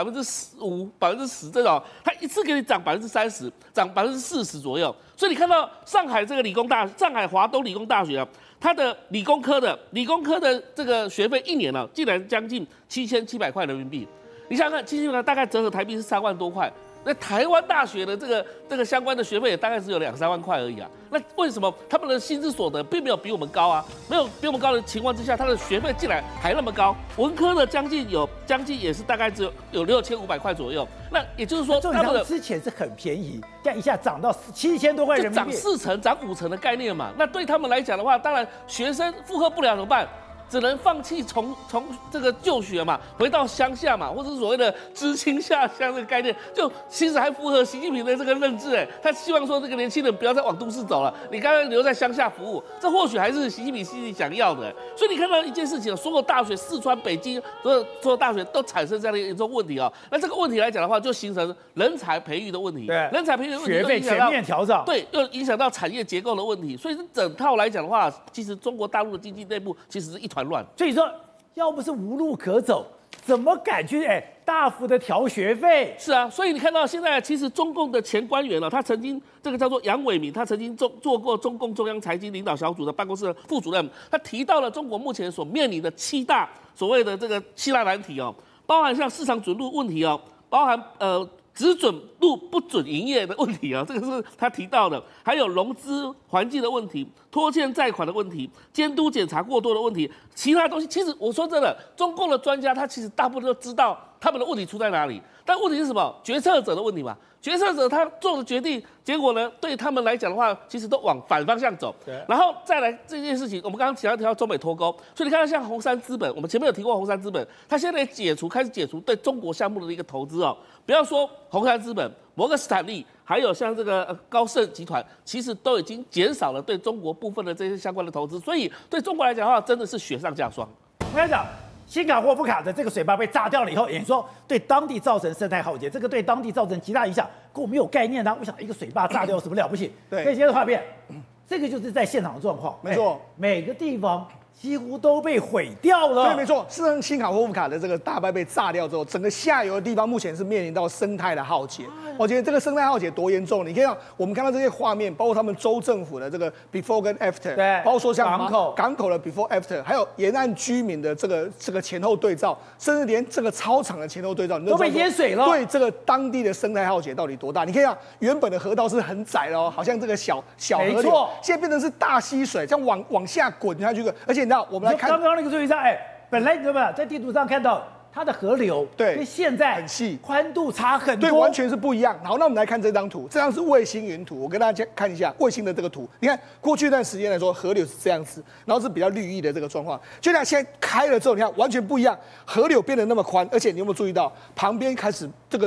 15%、10%这种，它一次给你涨30%，涨40%左右。所以你看到上海这个上海华东理工大学啊，它的理工科的这个学费1年竟然将近7700块人民币。你想想看，7700大概折合台币是3万多块。那台湾大学的这个相关的学费也大概只有2-3万块而已啊。那为什么他们的薪资所得并没有比我们高啊？没有比我们高的情况之下，他的学费竟然还那么高？文科的将近也是大概只有6500块左右。那也就是说， 他们之前是很便宜，但一下涨到7000多块人民币， 涨4成、涨5成的概念嘛。那对他们来讲的话，当然学生负荷不了怎么办？只能放弃从这个就学嘛，回到乡下嘛，或者是所谓的知青下乡这个概念，就其实还符合习近平的这个认知他希望说这个年轻人不要再往都市走了，你刚刚留在乡下服务，这或许还是习近平心里想要的。所以你看到一件事情，所有大学，四川、北京所有大学都产生这样的严重问题那这个问题来讲的话，就形成人才培育的问题， 对， 人才培育的问题， 学费全面调整， 对，又影响到产业结构的问题。所以整套来讲的话，其实中国大陆的经济内部其实是一团乱。 所以说，要不是无路可走，怎么敢去大幅的调学费？ 是啊，所以你看到现在，其实中共的前官员他曾经这个叫做杨伟民，他曾经做过中共中央财经领导小组的办公室的副主任，他提到了中国目前所面临的7大所谓的这个7大难题包含像市场准入问题包含只准入不准营业的问题这个是他提到的，还有融资环境的问题、拖欠债款的问题、监督检查过多的问题，其他东西其实我说真的，中共的专家他其实大部分都知道他们的问题出在哪里，但问题是什么？决策者的问题嘛。决策者他做的决定，结果呢，对他们来讲的话，其实都往反方向走。然后再来这件事情，我们刚刚提到中美脱钩，所以你看到像红杉资本，我们前面有提过红杉资本，它现在开始解除对中国项目的一个投资不要说红杉资本、摩根斯坦利，还有像这个高盛集团，其实都已经减少了对中国部分的这些相关的投资，所以对中国来讲的话，真的是雪上加霜。 我跟你讲。新卡霍夫卡的这个水坝被炸掉了以后，也说对当地造成生态浩劫，这个对当地造成极大影响，跟我们有概念我想一个水坝炸掉有什么了不起？ 对， 可以接着画面，这个就是在现场的状况， 没错， 每个地方几乎都被毁掉了。 对，没错。事实上，新卡霍夫卡的这个大坝被炸掉之后，整个下游的地方目前是面临到生态的浩劫。我觉得这个生态浩劫多严重，你看到我们看到这些画面，包括他们州政府的这个 before 跟 after， 对， 包括说像港口的 before after， 还有沿岸居民的这个前后对照，甚至连这个操场的前后对照，你都被淹水了。 对这个当地的生态浩劫到底多大？你可以看原本的河道是很窄的好像这个小河流，现在变成是大溪水，这样往下滚下去的。而且你知道，我们来看刚刚那个注意一下，本来你知道吧，在地图上看到。它的河流跟现在很细， 宽度差很多， 对，完全是不一样。好，那我们来看这张图，这张是卫星云图，我跟大家看一下卫星的这个图。你看过去一段时间来说，河流是这样子，然后是比较绿意的这个状况。就像现在开了之后，你看完全不一样，河流变得那么宽，而且你有没有注意到旁边开始这个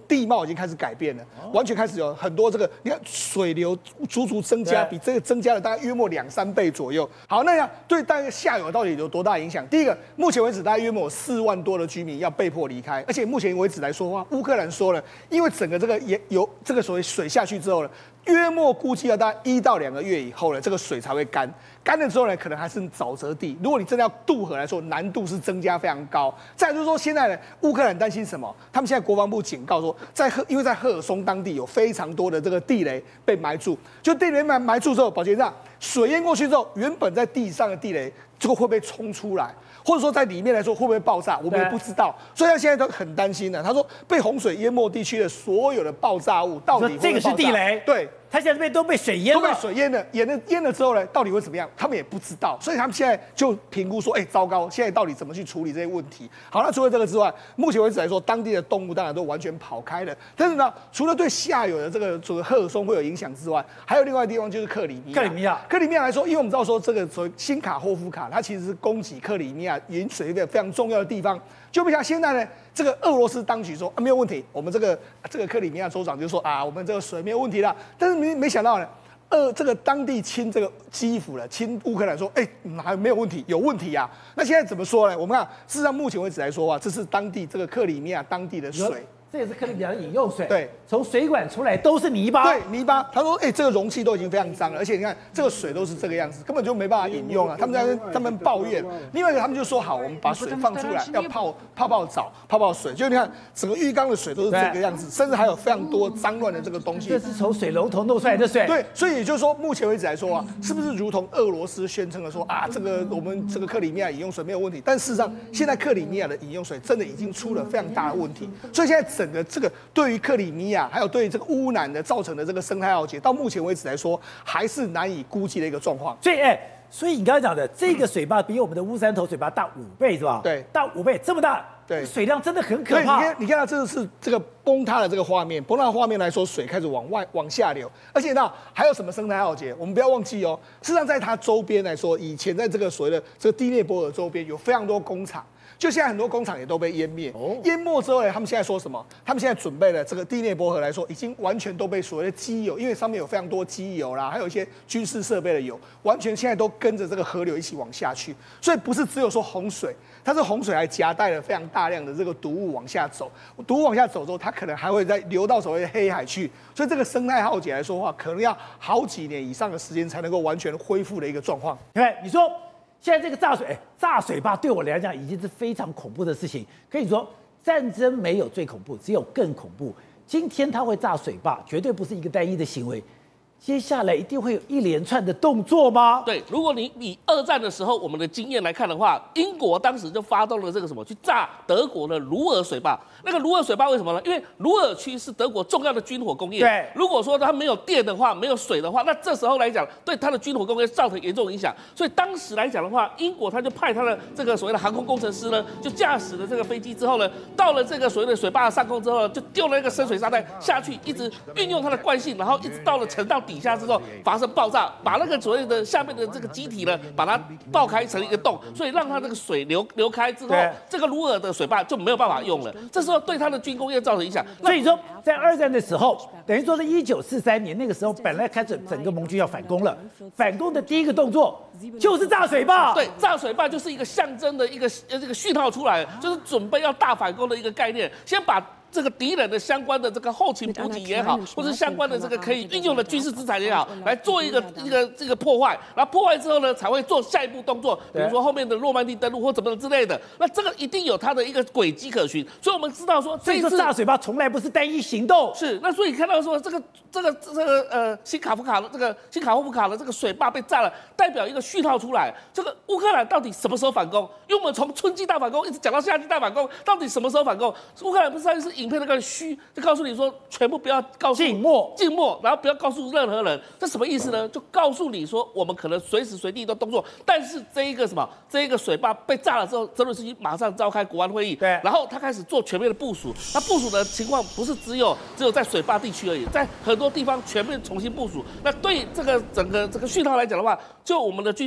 地貌已经开始改变了，完全开始有很多这个，你看水流足足增加，比这个增加了大概约莫2-3倍左右。好，那样对大概下游到底有多大影响？第一个，目前为止大概约莫4万多的居民要被迫离开，而且目前为止来说的话，乌克兰说了，因为整个这个有这个所谓水下去之后呢，约莫估计要大概1到2个月以后呢，这个水才会干。干了之后呢，可能还是沼泽地。如果你真的要渡河来说，难度是增加非常高。再来就是说，现在呢，乌克兰担心什么？他们现在国防部警告说，因为在赫尔松当地有非常多的这个地雷被埋住，就地雷埋住之后，宝杰这样水淹过去之后，原本在地上的地雷，这个会不会冲出来？或者说在里面来说会不会爆炸，我们也不知道，所以他现在都很担心的。他说，被洪水淹没地区的所有的爆炸物到底会不会爆炸， 这个是地雷， 对。 他现在都被水淹了， 都被水淹了，淹了之后呢，到底会怎么样？他们也不知道，所以他们现在就评估说，糟糕，现在到底怎么去处理这些问题？好，那除了这个之外，目前为止来说，当地的动物当然都完全跑开了。但是呢，除了对下游的这个赫尔松会有影响之外，还有另外的地方就是克里米亚。克里米亚来说，因为我们知道说这个所谓新卡霍夫卡，它其实是供给克里米亚饮水一个非常重要的地方。就不像现在呢，这个俄罗斯当局说没有问题，我们这个克里米亚州长就说我们这个水没有问题了。但是没想到呢，这个当地亲这个基辅了，亲乌克兰说，还没有问题，有问题啊。那现在怎么说呢？我们看，事实上目前为止来说这是当地这个克里米亚当地的水。 这也是克里米亚的饮用水， 对， 从水管出来都是泥巴， 对，泥巴。他说，这个容器都已经非常脏了，而且你看这个水都是这个样子，根本就没办法饮用啊。他们抱怨，另外一个他们就说好，我们把水放出来，要泡澡、泡水，就你看整个浴缸的水都是这个样子，甚至还有非常多脏乱的这个东西。 这是从水龙头弄出来的水。 对，所以也就是说，目前为止来说是不是如同俄罗斯宣称的说这个我们这个克里米亚饮用水没有问题？但事实上，现在克里米亚的饮用水真的已经出了非常大的问题，所以现在整个这个。对于克里米亚，还有对于这个乌南的造成的这个生态浩劫，到目前为止来说，还是难以估计的一个状况。 所以你刚才讲的这个水坝比我们的乌山头水坝大5倍是吧？ 对， 大5倍，这么大， 对， 水量真的很可怕。 你看到这是这个崩塌的这个画面，崩塌的画面来说，水开始往下流，而且呢还有什么生态浩劫？我们不要忘记哦，事实上在它周边来说，以前在这个所谓的这个第聂伯尔周边有非常多工厂。就现在很多工厂也都被淹灭，淹没之后呢，他们现在说什么？他们现在准备了这个第聂伯河来说，已经完全都被所谓的机油，因为上面有非常多机油啦，还有一些军事设备的油，完全现在都跟着这个河流一起往下去。所以不是只有说洪水，它是洪水还夹带了非常大量的这个毒物往下走，毒物往下走之后，它可能还会再流到所谓的黑海去。所以这个生态浩劫来说的话，可能要好几年以上的时间才能够完全恢复的一个状况。 对，你说。现在这个炸水坝对我来讲已经是非常恐怖的事情。跟你说，战争没有最恐怖，只有更恐怖。今天他会炸水坝，绝对不是一个单一的行为。接下来一定会有一连串的动作吗？ 对，如果你以2战的时候我们的经验来看的话，英国当时就发动了这个什么，去炸德国的鲁尔水坝。那个鲁尔水坝为什么呢？因为鲁尔区是德国重要的军火工业。 对， 如果说它没有电的话，没有水的话，那这时候来讲，对它的军火工业造成严重影响。所以当时来讲的话，英国他就派他的这个所谓的航空工程师呢，就驾驶了这个飞机之后呢，到了这个所谓的水坝上空之后呢，就丢了一个深水炸弹下去，一直运用它的惯性，然后一直到了沉到底下之后发生爆炸，把那个所谓的下面的这个机体呢，把它爆开成一个洞，所以让它这个水流开之后，这个鲁尔的水坝就没有办法用了。这时候对它的军工业造成影响。 所以说，在2战的时候，等于说是1943年那个时候，本来开始整个盟军要反攻了，反攻的第一个动作就是炸水坝。 对，炸水坝就是一个象征的一个这个讯号出来，就是准备要大反攻的一个概念，先把这个敌人的相关的这个后勤补给也好，或者相关的这个可以运用的军事资产也好，来做一个这个破坏，然后破坏之后呢，才会做下一步动作，比如说后面的诺曼底登陆或怎么之类的。那这个一定有它的一个轨迹可循，所以我们知道说， 这一次炸水坝从来不是单一行动。 是，那所以看到说这个新卡霍夫卡的这个水坝被炸了，代表一个讯号出来，这个乌克兰到底什么时候反攻？因为我们从春季大反攻一直讲到夏季大反攻，到底什么时候反攻？乌克兰不是影片那个虚，就告诉你说全部不要告诉静默， 然后不要告诉任何人，这什么意思呢？就告诉你说我们可能随时随地都动作，但是这一个水坝被炸了之后，泽伦斯基马上召开国安会议， 对， 然后他开始做全面的部署。那部署的情况不是只有在水坝地区而已，在很多地方全面重新部署。那对这个整个这个讯号来讲的话，就我们的军事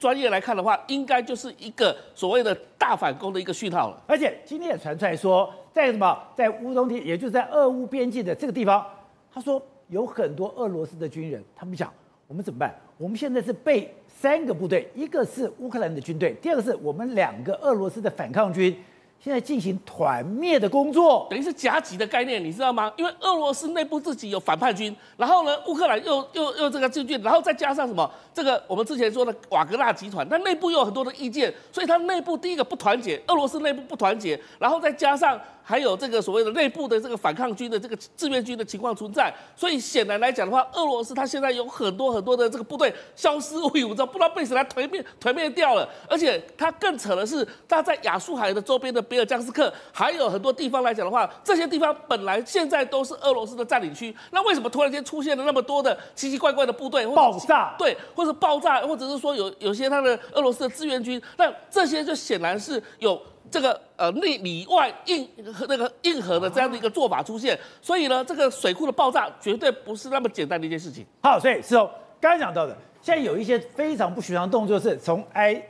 专业来看的话，应该就是一个所谓的大反攻的一个讯号了。 而且今天也传出来说，在在乌东地，也就是在俄乌边境的这个地方，他说有很多俄罗斯的军人，他们讲我们怎么办？我们现在是被3个部队，一个是乌克兰的军队，第二个是我们2个俄罗斯的反抗军。现在进行团灭的工作， 等于是夹击的概念，你知道吗？因为俄罗斯内部自己有反叛军，然后呢，乌克兰又这个军，然后再加上什么？这个我们之前说的瓦格纳集团，它内部又有很多的意见，所以它内部第一个不团结，俄罗斯内部不团结，然后再加上还有这个所谓的内部的这个反抗军的这个志愿军的情况存在，所以显然来讲的话，俄罗斯它现在有很多的这个部队消失无影无踪，不知道被谁来团灭掉了。而且它更扯的是，它在亚速海的周边的别尔江斯克，还有很多地方来讲的话，这些地方本来现在都是俄罗斯的占领区，那为什么突然间出现了那么多的奇奇怪怪的部队？ 爆炸， 对，或者爆炸，或者是说有些他的俄罗斯的志愿军，那这些就显然是有这个里外硬核的这样的一个做法出现，所以呢，这个水库的爆炸绝对不是那么简单的一件事情。 好，所以是刚才讲到的，现在有一些非常不寻常动作，是从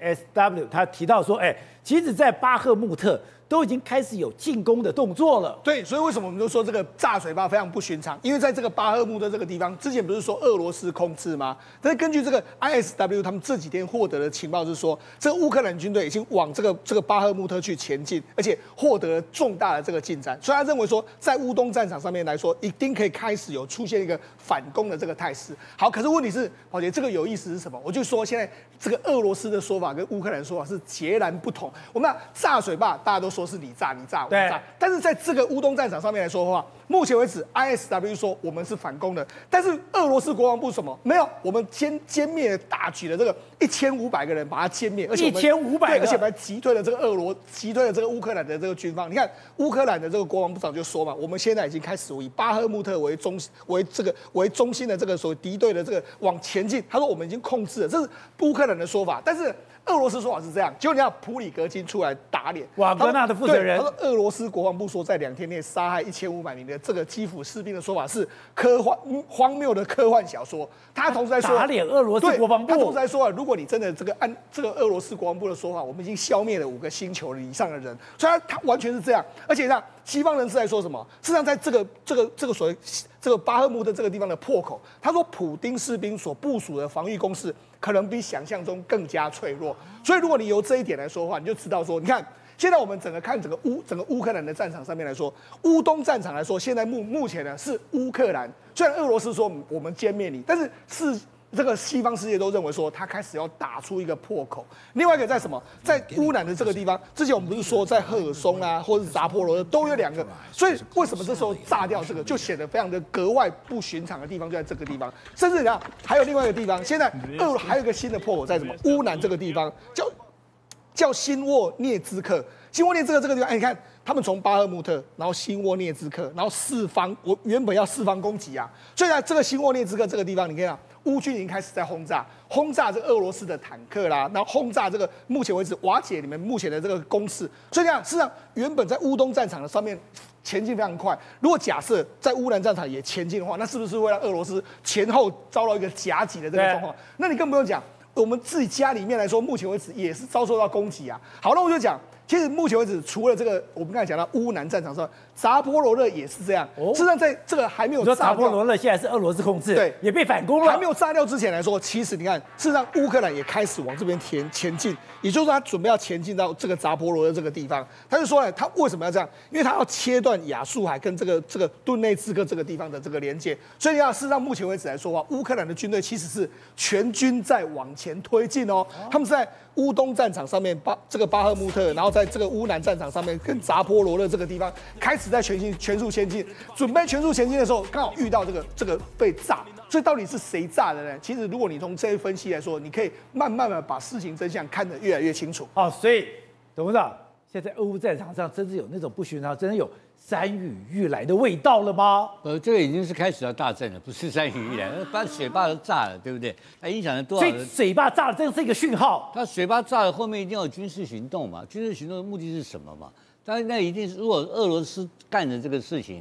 ISW 他提到说，其实在巴赫穆特都已经开始有进攻的动作了。 对，所以为什么我们就说这个炸水坝非常不寻常？因为在这个巴赫穆特这个地方，之前不是说俄罗斯控制吗？但是根据这个 ISW 他们这几天获得的情报是说，这个乌克兰军队已经往这个巴赫穆特去前进，而且获得了重大的这个进展。所以他认为说，在乌东战场上面来说，一定可以开始有出现一个反攻的这个态势。好，可是问题是，宝杰，这个有意思是什么？我就说现在这个俄罗斯的说法跟乌克兰的说法是截然不同。我们炸水坝，大家都说是你炸，我炸。但是在这个乌东战场上面来说的话，目前为止 ，ISW 说我们是反攻的，但是俄罗斯国防部什么没有？我们歼灭大举的这个1500个人，把它歼灭，而且 1500个， 而且把它击退了这个击退了这个乌克兰的这个军方。你看乌克兰的这个国防部长就说嘛，我们现在已经开始以巴赫穆特为中心的这个所谓敌对的这个往前进。他说我们已经控制了，这是乌克兰的说法，但是俄罗斯说法是这样，结果你看普里格金出来打脸， 瓦格纳的负责人他说俄罗斯国防部说在2天内杀害1500名的这个基辅士兵的说法是荒谬的科幻小说。他同时在说打脸俄罗斯国防部， 他同时在说如果你真的按这个俄罗斯国防部的说法，我们已经消灭了5个星球以上的人，所以他完全是这样。而且呢，西方人士在说什么？事实上，在这个所谓这个巴赫穆特这个地方的破口，他说普丁士兵所部署的防御工事可能比想象中更加脆弱。所以如果你由这一点来说的话，你就知道说，你看现在我们整个乌克兰的战场上面来说，乌东战场来说，现在目前呢是乌克兰，虽然俄罗斯说我们歼灭你，但是这个西方世界都认为说，他开始要打出一个破口。另外一个在什么？在乌南的这个地方，之前我们不是说在赫尔松啊，或者是扎波罗热都有2个，所以为什么这时候炸掉这个，就显得非常的格外不寻常的地方就在这个地方。甚至呢，还有另外一个地方，现在还有一个新的破口在什么？乌南这个地方叫新沃涅兹克。新沃涅兹克这个地方，你看他们从巴赫穆特，然后新沃涅兹克，然后我原本要四方攻击啊，所以呢，这个新沃涅兹克这个地方，你看乌军已经开始在轰炸这个俄罗斯的坦克啦，然后轰炸这个目前为止瓦解你们目前的这个攻势。所以呢，事实上原本在乌东战场的上面前进非常快，如果假设在乌南战场也前进的话，那是不是会让俄罗斯前后遭到一个夹击的这个状况？那你更不用讲，我们自己家里面来说，目前为止也是遭受到攻击啊。好，那我就讲。其实目前为止，除了这个，我们刚才讲到乌南战场上，扎波罗热也是这样。事实上，在这个还没有炸掉， 扎波罗热现在是俄罗斯控制， 对， 也被反攻了。 还没有炸掉之前来说，其实你看，事实上乌克兰也开始往这边前进，也就是说，他准备要前进到这个扎波罗热这个地方。他就说呢，他为什么要这样？因为他要切断亚速海跟这个顿内茨克这个地方的这个连接。所以你看，事实上目前为止来说的话，乌克兰的军队其实是全军在往前推进哦，他们是在乌东战场上面巴赫穆特，然后在这个乌南战场上面跟扎波罗热这个地方开始在全速前进，准备全速前进的时候，刚好遇到这个被炸。所以到底是谁炸的呢？其实如果你从这些分析来说，你可以慢慢的把事情真相看得越来越清楚。 所以董事长，现在俄乌战场上真是有那种不寻常，真的有山雨欲来的味道了吗？ 这个已经是开始要大战了，不是山雨欲来，把水坝都炸了，对不对？它影响了多少人？ 所以水坝炸了，这是一个讯号。 它水坝炸了，后面一定要有军事行动嘛？军事行动的目的是什么嘛？当然，那一定是如果俄罗斯干的这个事情，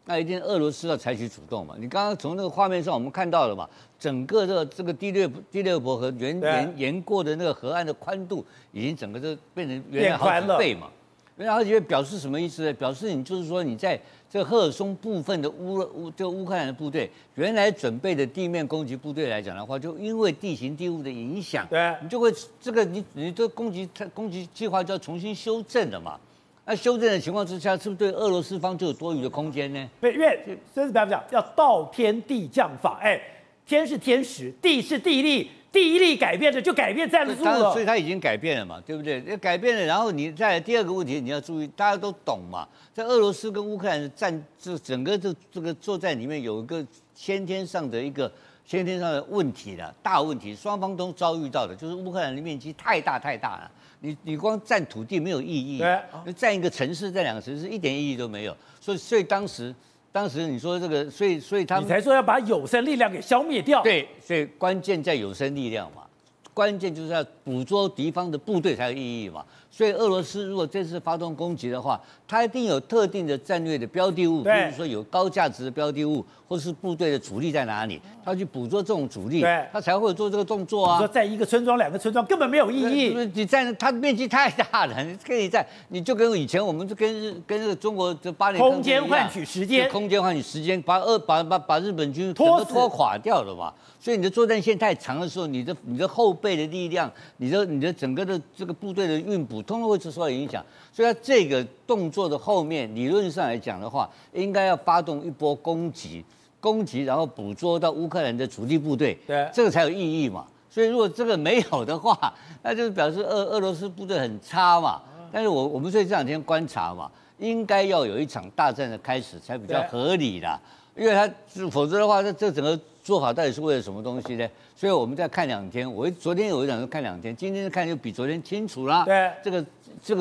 那一定俄罗斯要采取主动嘛。你刚刚从那个画面上我们看到了嘛，整个这个第六伯河沿过的那个河岸的宽度，已经整个都变成原来好几倍嘛。原来好几倍表示什么意思呢？表示你就是说你在这个赫尔松部分的乌克兰的部队，原来准备的地面攻击部队来讲的话，就因为地形地物的影响， 对， 你就会这个你的攻击计划就要重新修正了嘛。那修正的情况之下，是不是对俄罗斯方就有多余的空间呢？ 对，因为孙子兵法讲要道天地将法，天是天时，地是地利。第一力改变了，就改变战术了， 所以它已经改变了嘛，对不对？改变了，然后你再来第二个问题，你要注意，大家都懂嘛，在俄罗斯跟乌克兰的整个这个作战里面有一个先天上的问题了，大问题，双方都遭遇到的，就是乌克兰的面积太大了，你光占土地没有意义，对，占一个城市，占2个城市一点意义都没有，所以当时你说这个，所以他们你才说要把有生力量给消灭掉。 对，所以关键在有生力量嘛，关键就是要捕捉敌方的部队才有意义嘛。所以俄罗斯如果这次发动攻击的话，它一定有特定的战略的标的物，比如说有高价值的标的物，或是部队的主力在哪里，它去捕捉这种主力，它才会做这个动作啊。 你说在一个村庄、2个村庄根本没有意义。 你在它面积太大了，你就跟以前我们就跟那个中国这8年空间换取时间， 空间换取时间，把日本军拖垮掉了嘛。所以你的作战线太长的时候，你的后备的力量，你的整个的这个部队的运补，通通会受到影响。所以它这个动作的后面，理论上来讲的话，应该要发动一波攻击，然后捕捉到乌克兰的主力部队， 对， 这个才有意义嘛。所以如果这个没有的话，那就是表示俄罗斯部队很差嘛。但是我们所以这2天观察嘛，应该要有一场大战的开始才比较合理啦。因为否则的话，这整个做法到底是为了什么东西呢？所以我们再看2天。昨天有一场看2天，今天看就比昨天清楚啦。 对， 这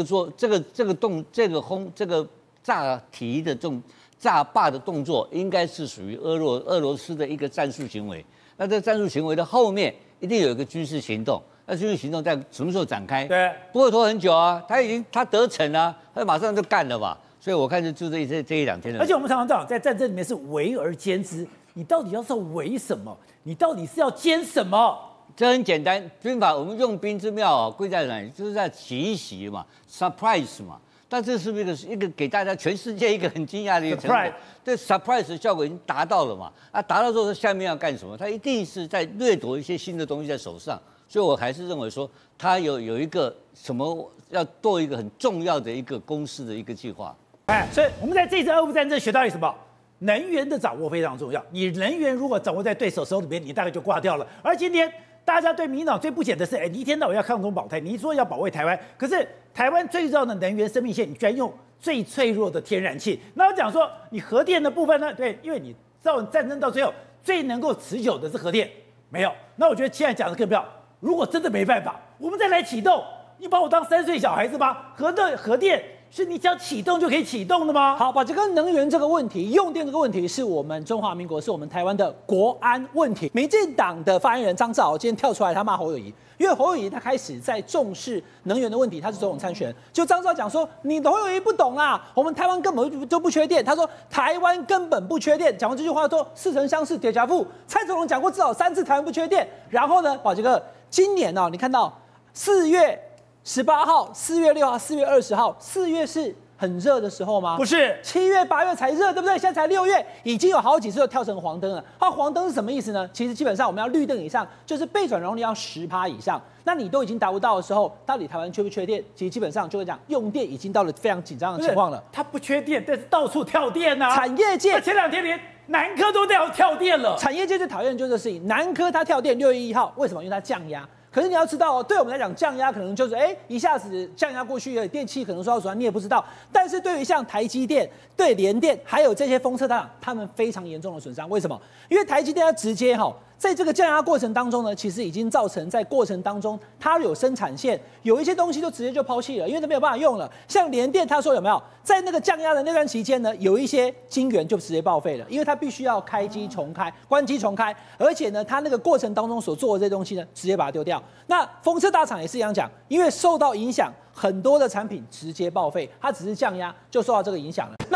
个炸堤的炸坝的动作，应该是属于俄罗斯的一个战术行为。那这战术行为的后面一定有一个军事行动。那军事行动在什么时候展开？ 对， 不会拖很久啊。他得逞啊，他马上就干了嘛。所以我看就这1-2天的。 而且我们常常讲，在战争里面是围而歼之，你到底要围什么？你到底是要歼什么？ 这很简单，军法我们用兵之妙啊，贵在哪里？就是在奇袭嘛 ，surprise 嘛。但这是不是一个给大家全世界一个很惊讶的一个成果？对 surprise 的效果已经达到了嘛？达到之后，下面要干什么？他一定是在掠夺一些新的东西在手上。所以我还是认为说，他有一个什么要做一个很重要的一个公司的一个计划。 所以我们在这次俄乌战争学到什么？能源的掌握非常重要。你能源如果掌握在对手手里面，你大概就挂掉了。而今天大家对民进党最不解的是，你一天到晚要抗中保台，你说要保卫台湾，可是台湾最重要的能源生命线，你居然用最脆弱的天然气。那我讲说，你核电的部分呢？对，因为你造战争到最后最能够持久的是核电，没有。那我觉得现在讲的更不要。如果真的没办法，我们再来启动。你把我当3岁小孩子吗？核电是你只要启动就可以启动的吗？ 好，把这个能源这个问题、用电这个问题，是我们中华民国、是我们台湾的国安问题。民进党的发言人张志豪今天跳出来，他骂侯友宜，因为侯友宜他开始在重视能源的问题，他是总统参选，就张志豪讲说，你侯友宜不懂啦，我们台湾根本就不缺电。他说台湾根本不缺电，讲完这句话说似曾相识，铁夹布。蔡总统讲过至少3次台湾不缺电。然后呢，把这个今年你看到4月18号、4月6号、4月20号，4月是很热的时候吗？ 不是 ，7月、8月才热，对不对？现在才6月，已经有好几次都跳成黄灯了。黄灯是什么意思呢？其实基本上我们要绿灯以上，就是备转容率要10%以上。那你都已经达不到的时候，到底台湾缺不缺电？其实基本上就会讲，用电已经到了非常紧张的情况了。 它不缺电，但是到处跳电啊！ 产业界前2天连南科都要跳电了。 产业界最讨厌的就是这事情。南科它跳电6月1号，为什么？因为它降压。可是你要知道对我们来讲，降压可能就是一下子降压过去，电器可能说到手上你也不知道。但是对于像台积电、对联电，还有这些封测大厂，他们非常严重的损伤。为什么？因为台积电它直接在这个降压过程当中呢，其实已经造成在过程当中它有生产线，有一些东西就直接就抛弃了，因为它没有办法用了。像联电，他说有没有在那个降压的那段期间呢，有一些晶圆就直接报废了，因为它必须要开机重开、关机重开，而且呢，它那个过程当中所做的这些东西呢，直接把它丢掉。那封测大厂也是一样讲，因为受到影响，很多的产品直接报废，它只是降压就受到这个影响了。那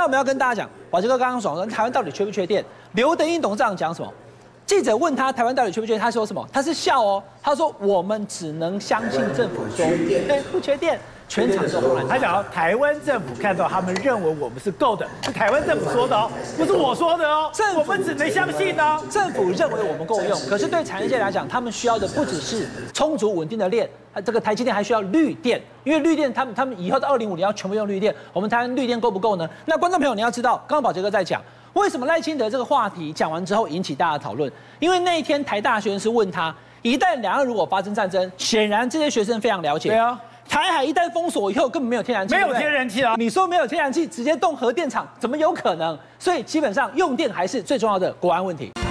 那我们要跟大家讲，宝杰哥刚刚说台湾到底缺不缺电？刘德英董事长讲什么？记者问他台湾到底缺不缺电，他说什么？他是笑哦，他说我们只能相信政府说，不缺电。全场都轰然。 他讲台湾政府看到他们认为我们是够的，是台湾政府说的哦，不是我说的哦。我们只能相信哦。 政府认为我们够用，可是对产业界来讲，他们需要的不只是充足稳定的电，这个台积电还需要绿电，因为绿电他们以后到2050年要全部用绿电，我们台湾绿电够不够呢？那观众朋友你要知道，刚刚宝杰哥在讲。为什么赖清德这个话题讲完之后引起大家讨论？因为那一天台大学生是问他，一旦两岸如果发生战争，显然这些学生非常了解。 对啊， 台海一旦封锁以后，根本没有天然气， 没有天然气啊！ 你说没有天然气，直接动核电厂，怎么有可能？所以基本上用电还是最重要的国安问题。